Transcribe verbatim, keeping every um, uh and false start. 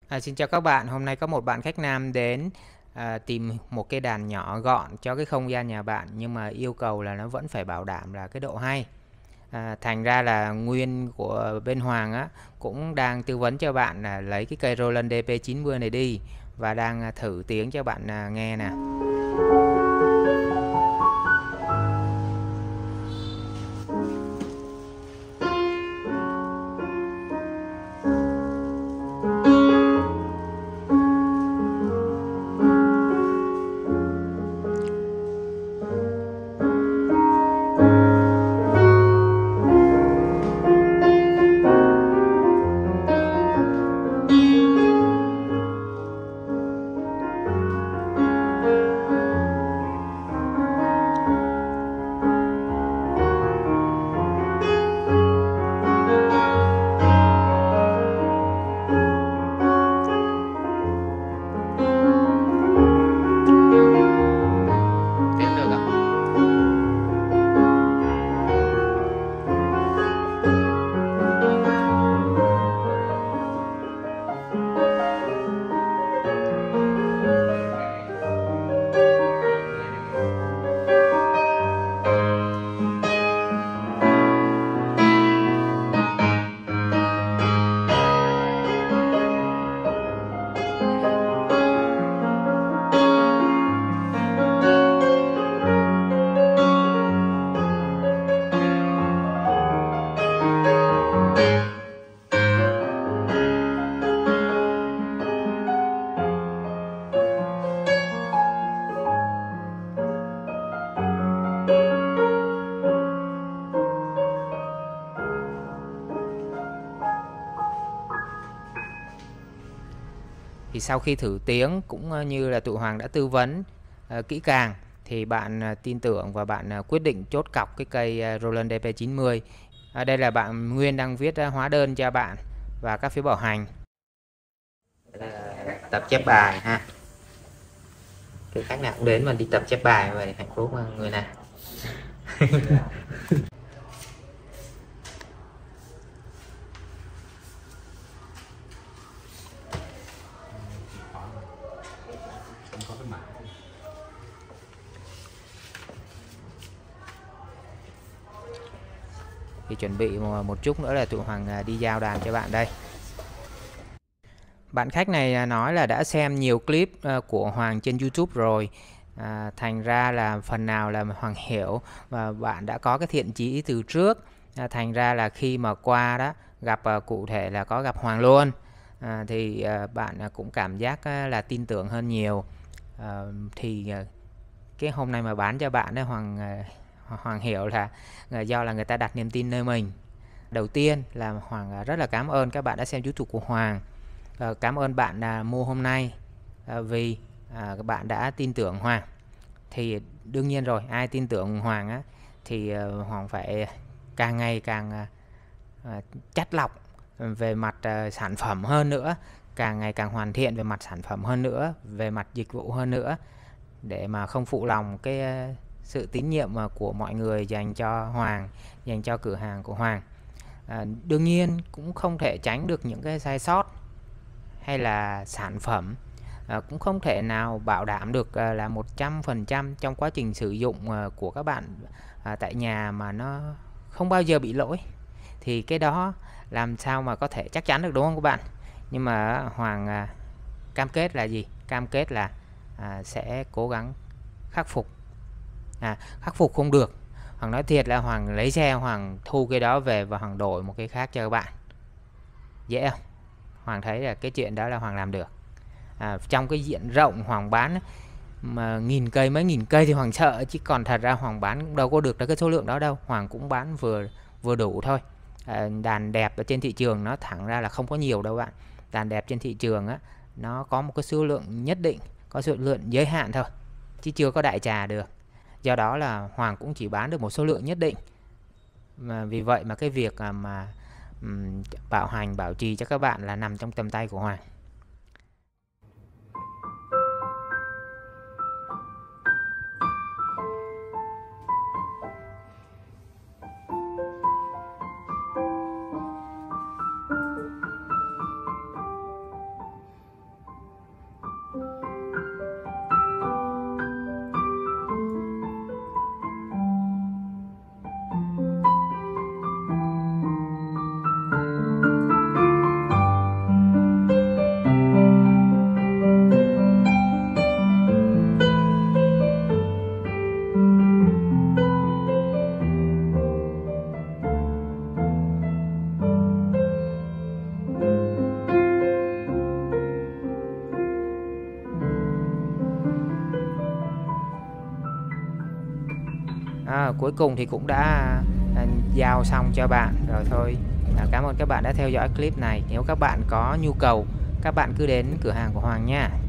À, xin chào các bạn, hôm nay có một bạn khách nam đến à, tìm một cái đàn nhỏ gọn cho cái không gian nhà bạn, nhưng mà yêu cầu là nó vẫn phải bảo đảm là cái độ hay. À, thành ra là Nguyên của bên Hoàng á cũng đang tư vấn cho bạn là lấy cái cây Roland đê pê chín mươi này đi, và đang à, thử tiếng cho bạn à, nghe nè. Tiếng được không? Thì sau khi thử tiếng cũng ờ, như là tụi Hoàng đã tư vấn ờ, kỹ càng, thì bạn ờ, tin tưởng và bạn ờ, quyết định chốt cọc cái cây ờ, Roland đê pê chín mươi. Ở đây là bạn Nguyên đang viết ờ, hóa đơn cho bạn và các phiếu bảo hành. Là tập chép bài ha. Cái khách nào cũng đến mà đi tập chép bài vậy, hạnh phúc mà người nào. Thì chuẩn bị một chút nữa là tụi Hoàng đi giao đàn cho bạn đây. Bạn khách này nói là đã xem nhiều clip của Hoàng trên YouTube rồi, à, thành ra là phần nào là Hoàng hiểu, và bạn đã có cái thiện chí từ trước, à, thành ra là khi mà qua đó gặp à, cụ thể là có gặp Hoàng luôn, à, thì à, bạn cũng cảm giác à, là tin tưởng hơn nhiều. À, thì à, cái hôm nay mà bán cho bạn đó, Hoàng à, Hoàng hiểu là, là do là người ta đặt niềm tin nơi mình. Đầu tiên là Hoàng rất là cảm ơn các bạn đã xem YouTube của Hoàng. À, cảm ơn bạn à, mua hôm nay, à, vì à, các bạn đã tin tưởng Hoàng. Thì đương nhiên rồi, ai tin tưởng Hoàng á thì à, Hoàng phải càng ngày càng à, à, chắt lọc về mặt à, sản phẩm hơn nữa, càng ngày càng hoàn thiện về mặt sản phẩm hơn nữa, về mặt dịch vụ hơn nữa, để mà không phụ lòng cái à, sự tín nhiệm à, của mọi người dành cho Hoàng, dành cho cửa hàng của Hoàng. À, đương nhiên cũng không thể tránh được những cái sai sót, hay là sản phẩm à, cũng không thể nào bảo đảm được à, là một trăm phần trăm trong quá trình sử dụng à, của các bạn à, tại nhà mà nó không bao giờ bị lỗi. Thì cái đó làm sao mà có thể chắc chắn được, đúng không các bạn? Nhưng mà Hoàng à, cam kết là gì? Cam kết là à, sẽ cố gắng khắc phục. À, khắc phục không được, Hoàng nói thiệt là Hoàng lấy xe, Hoàng thu cái đó về và Hoàng đổi một cái khác cho các bạn. Dễ không? Hoàng thấy là cái chuyện đó là Hoàng làm được. À, trong cái diện rộng Hoàng bán mà nghìn cây, mấy nghìn cây thì Hoàng sợ, chứ còn thật ra Hoàng bán cũng đâu có được cái số lượng đó đâu. Hoàng cũng bán vừa vừa đủ thôi. À, đàn đẹp ở trên thị trường nó thẳng ra là không có nhiều đâu bạn. Đàn đẹp trên thị trường á, nó có một cái số lượng nhất định, có số lượng giới hạn thôi, chứ chưa có đại trà được. Do đó là Hoàng cũng chỉ bán được một số lượng nhất định. Mà vì vậy mà cái việc mà um, bảo hành, bảo trì cho các bạn là nằm trong tầm tay của Hoàng. Đó, cuối cùng thì cũng đã à, giao xong cho bạn rồi thôi. À, cảm ơn các bạn đã theo dõi clip này. Nếu các bạn có nhu cầu, các bạn cứ đến cửa hàng của Hoàng nha.